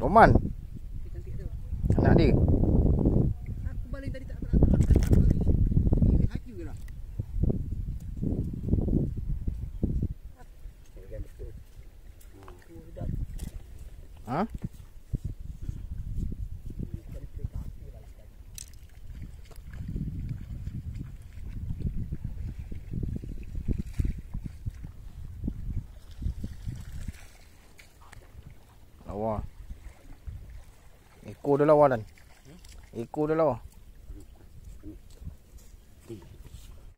Roman. Cantik tu. Anak dia. Aku baling tadi tak lagi. Ini haji ke lah. Ha? Lawa. Ekor dia lawa Dan. Ekor dia lawa.